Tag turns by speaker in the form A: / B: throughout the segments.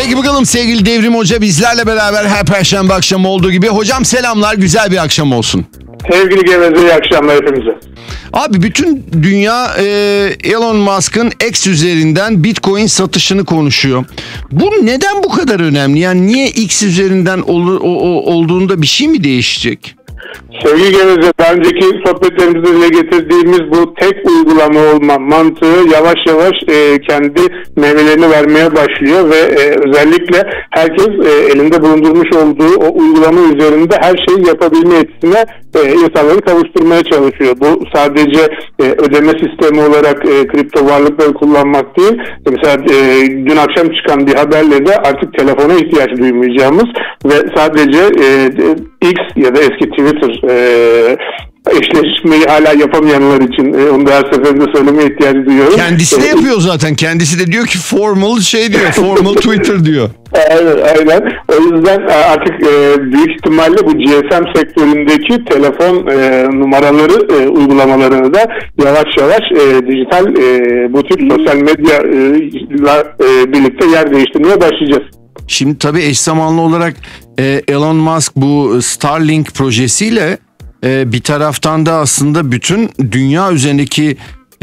A: Peki bakalım sevgili Devrim Hoca bizlerle beraber her perşembe akşamı olduğu gibi. Hocam selamlar, güzel bir akşam olsun.
B: Sevgili Geveze, iyi akşamlar hepimize.
A: Abi bütün dünya Elon Musk'ın X üzerinden Bitcoin satışını konuşuyor. Bu neden bu kadar önemli? Yani niye X üzerinden olduğunda bir şey mi değişecek?
B: Sevgili Geveze, daha önceki sohbetlerimizde dile getirdiğimiz bu tek uygulama olma mantığı yavaş yavaş kendi meyvelerini vermeye başlıyor ve özellikle herkes elinde bulundurmuş olduğu o uygulama üzerinde her şeyi yapabilme yetisine insanları kavuşturmaya çalışıyor. Bu sadece ödeme sistemi olarak kripto varlıkları kullanmak değil. Mesela dün akşam çıkan bir haberle de artık telefona ihtiyaç duymayacağımız ve sadece X ya da eski Twitter eşleşmeyi hala yapamayanlar için onu da her seferinde söylemeye ihtiyacı duyuyorum.
A: Kendisi de yapıyor zaten. Kendisi de diyor ki formal formal Twitter diyor.
B: Aynen. O yüzden artık büyük ihtimalle bu GSM sektöründeki telefon numaraları uygulamalarını da yavaş yavaş dijital bu tür sosyal medya ile birlikte yer değiştirmeye başlayacağız.
A: Şimdi tabii eş zamanlı olarak Elon Musk bu Starlink projesiyle bir taraftan da aslında bütün dünya üzerindeki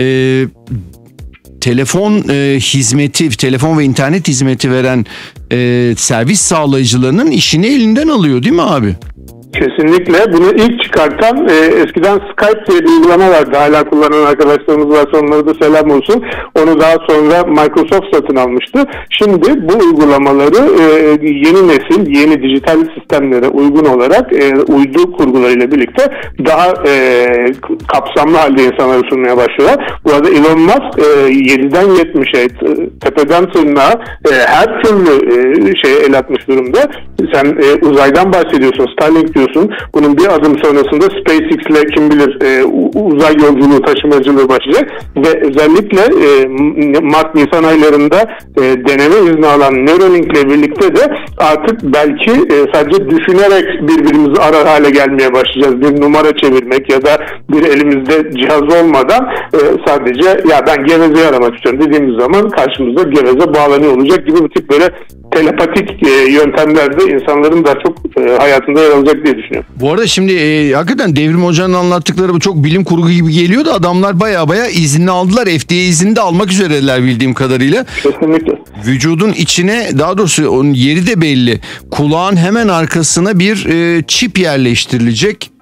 A: telefon ve internet hizmeti veren servis sağlayıcılarının işini elinden alıyor değil mi abi?
B: Kesinlikle. Bunu ilk çıkartan eskiden Skype diye bir uygulama vardı. Hala kullanan arkadaşlarımız varsa onlara da selam olsun. Onu daha sonra Microsoft satın almıştı. Şimdi bu uygulamaları yeni nesil, yeni dijital sistemlere uygun olarak uydu kurgularıyla birlikte daha kapsamlı halde insanlara sunmaya başlıyorlar. Bu arada Elon Musk 7'den 70'e tepeden tırnağa her türlü şeye el atmış durumda. Sen uzaydan bahsediyorsun, Starlink diyorsun. Bunun bir adım sonrasında SpaceX ile kim bilir uzay yolculuğu, taşımacılığı başlayacak ve özellikle Mart-Nisan aylarında deneme izni alan Neuralink ile birlikte de artık belki sadece düşünerek birbirimizi arar hale gelmeye başlayacağız. Bir numara çevirmek ya da bir elimizde cihaz olmadan sadece ya ben Geveze'yi aramak istiyorum dediğimiz zaman karşımızda Geveze bağlanıyor olacak gibi bu tip böyle telepatik yöntemlerde insanların daha çok hayatında yer alacak diye düşünüyorum.
A: Bu arada şimdi hakikaten Devrim Hoca'nın anlattıkları bu çok bilim kurgu gibi geliyor da adamlar baya izni aldılar. FDA izni de almak üzereler bildiğim kadarıyla.
B: Kesinlikle.
A: Vücudun içine, daha doğrusu onun yeri de belli. Kulağın hemen arkasına bir çip yerleştirilecek.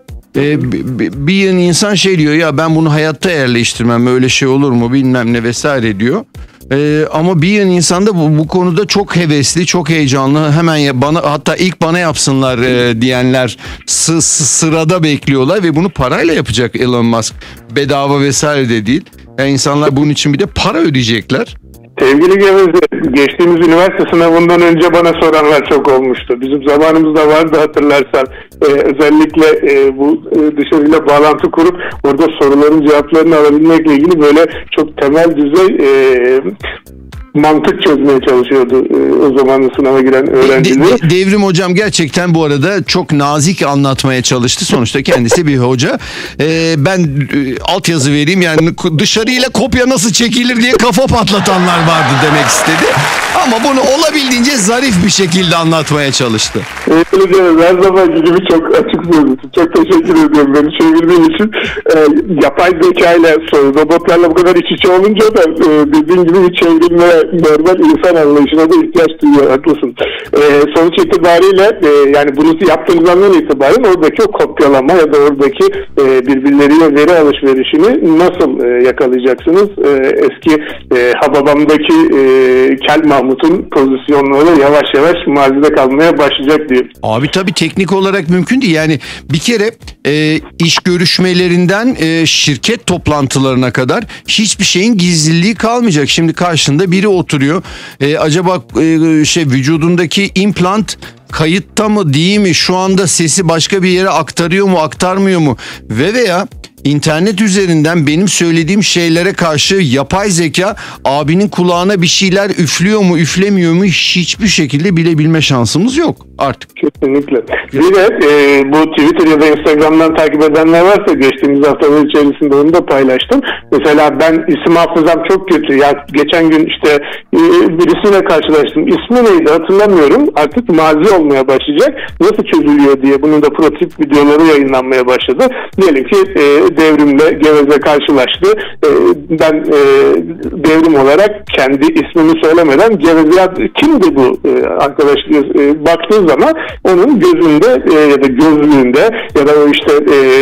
A: Bir insan şey diyor ya ben bunu hayatta yerleştirmem, öyle şey olur mu bilmem ne vesaire diyor. Ama bir yan insan da bu konuda çok hevesli, çok heyecanlı. Hemen hatta ilk bana yapsınlar diyenler sırada bekliyorlar ve bunu parayla yapacak Elon Musk. Bedava vesaire de değil. Yani insanlar bunun için bir de para ödeyecekler.
B: Sevgili Geveze, geçtiğimiz üniversite sınavından önce bana soranlar çok olmuştu. Bizim zamanımızda vardı hatırlarsan. Özellikle bu dışarıyla bağlantı kurup orada soruların cevaplarını alabilmekle ilgili böyle çok temel düzey mantık çözmeye çalışıyordu o zaman sınava giren öğrenciler.
A: Devrim Hocam gerçekten bu arada çok nazik anlatmaya çalıştı. Sonuçta kendisi bir hoca. Ben altyazı vereyim, yani dışarıyla kopya nasıl çekilir diye kafa patlatanlar vardı demek istedi. Ama bunu olabildiğince zarif bir şekilde anlatmaya çalıştı.
B: Her zamanki gibi çok açık sözlüsün. Çok teşekkür ediyorum beni çevirdiğin için. Yapay zeka ile robotlarla bu kadar iç içe olunca da dediğin gibi bir çevrilme normal insan anlayışına da ihtiyaç duyuyor. Haklısın. Sonuç itibariyle yani bunu yaptığımız andan itibaren oradaki o kopyalama ya da oradaki birbirleriyle veri alışverişini nasıl yakalayacaksınız? Eski Hababam'daki Kel Mahmut'un pozisyonları yavaş yavaş mazide kalmaya başlayacak diye.
A: Abi tabii teknik olarak mümkün değil. Yani bir kere iş görüşmelerinden şirket toplantılarına kadar hiçbir şeyin gizliliği kalmayacak. Şimdi karşında biri oturuyor. Acaba vücudundaki implant kayıtta mı değil mi? Şu anda sesi başka bir yere aktarıyor mu, aktarmıyor mu? Veya internet üzerinden benim söylediğim şeylere karşı yapay zeka abinin kulağına bir şeyler üflüyor mu üflemiyor mu hiçbir şekilde bilebilme şansımız yok artık.
B: Kesinlikle. Bir de bu Twitter ya da Instagram'dan takip edenler varsa geçtiğimiz haftalar içerisinde onu da paylaştım. Mesela ben isim hafızam çok kötü. Ya geçen gün işte birisiyle karşılaştım. İsmi neydi hatırlamıyorum. Artık mazi olmaya başlayacak. Nasıl çözülüyor diye bunun da pratik videoları yayınlanmaya başladı. Diyelim ki Devrim'le Geveze karşılaştı. Ben Devrim olarak kendi ismimi söylemeden Geveze kimdi bu arkadaş diye baktığı zaman onun gözünde ya da gözlüğünde ya da o işte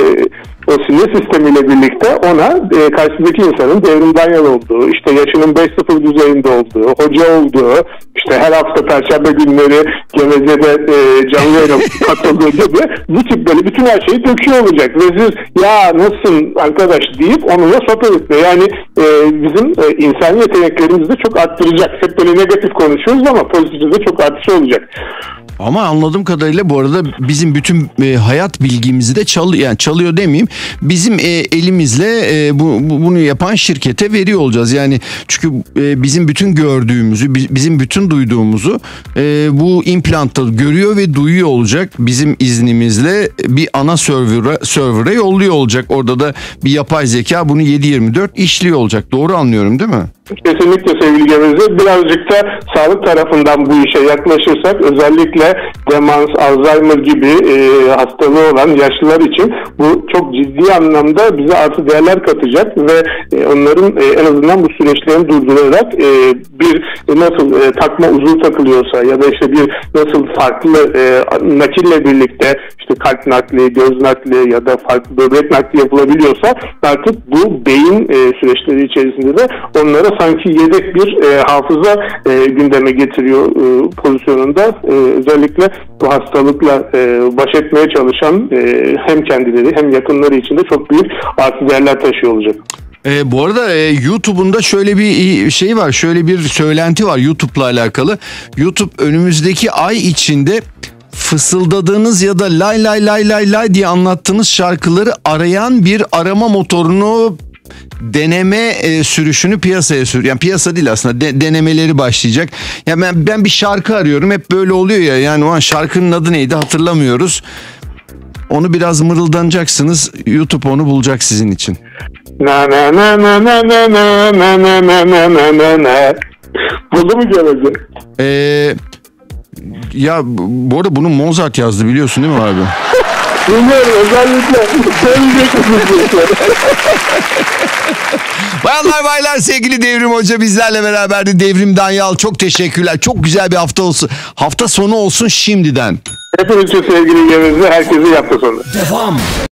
B: o sinir sistemiyle birlikte ona karşısındaki insanın Devrim Danyal olduğu, işte yaşının 5-0 düzeyinde olduğu, hoca olduğu, işte her hafta Perşembe günleri Geveze'de canlı yayına katıldığı gibi bu tip böyle bütün her şeyi döküyor olacak. Ve siz ya nasılsın arkadaş deyip onunla sohbet etme. Yani bizim insani yeteneklerimizi de çok arttıracak. Hep böyle negatif konuşuyoruz ama pozitifte de çok artışı olacak.
A: Ama anladığım kadarıyla bu arada bizim bütün hayat bilgimizi de çalıyor demeyeyim. Bizim elimizle bunu yapan şirkete veriyor olacağız. Yani çünkü bizim bütün gördüğümüzü, bizim bütün duyduğumuzu bu implantta görüyor ve duyuyor olacak. Bizim iznimizle bir ana server'a yolluyor olacak. Orada da bir yapay zeka bunu 7/24 işliyor olacak. Doğru anlıyorum değil mi?
B: Kesinlikle sevgili Geveze. Birazcık da sağlık tarafından bu işe yaklaşırsak özellikle demans, Alzheimer gibi hastalığı olan yaşlılar için bu çok ciddi anlamda bize artı değerler katacak ve onların en azından bu süreçlerini durdurarak bir nasıl takma uzuv takılıyorsa ya da işte bir nasıl farklı nakille birlikte işte kalp nakli, göz nakli ya da farklı böbrek nakli yapılabiliyorsa artık bu beyin süreçleri içerisinde de onlara sanki yedek bir hafıza gündeme getiriyor pozisyonunda. Özellikle bu hastalıkla baş etmeye çalışan hem kendileri hem yakınları için de çok büyük artı değerler taşıyor olacak.
A: Bu arada YouTube'un da şöyle bir şey var, şöyle bir söylenti var YouTube'la alakalı. YouTube önümüzdeki ay içinde fısıldadığınız ya da lay lay lay lay lay diye anlattığınız şarkıları arayan bir arama motorunu deneme sürüşünü piyasaya sürüyor. Yani piyasa değil aslında denemeleri başlayacak. Ya ben bir şarkı arıyorum. Hep böyle oluyor ya. Yani o an şarkının adı neydi hatırlamıyoruz. Onu biraz mırıldanacaksınız. YouTube onu bulacak sizin için.
B: Na na na na na na na na na na na na na. Buldu mu Geveze?
A: Ya bu arada bunu Mozart yazdı biliyorsun değil mi abi?
B: Bilmiyorum özellikle.
A: Bayanlar baylar sevgili Devrim Hoca bizlerle beraberdi. Devrim Danyal çok teşekkürler. Çok güzel bir hafta olsun. Hafta sonu olsun şimdiden.
B: Hepiniz için sevgili Geveze. Herkese hafta sonu.
A: Devam.